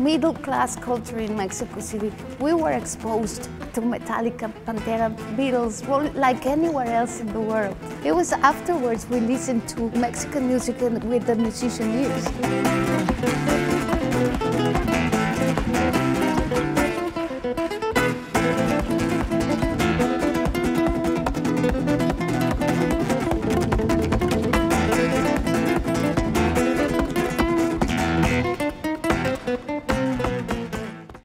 middle-class culture in Mexico City. We were exposed to Metallica, Pantera, Beatles, well, like anywhere else in the world. It was afterwards we listened to Mexican music with the musician ears.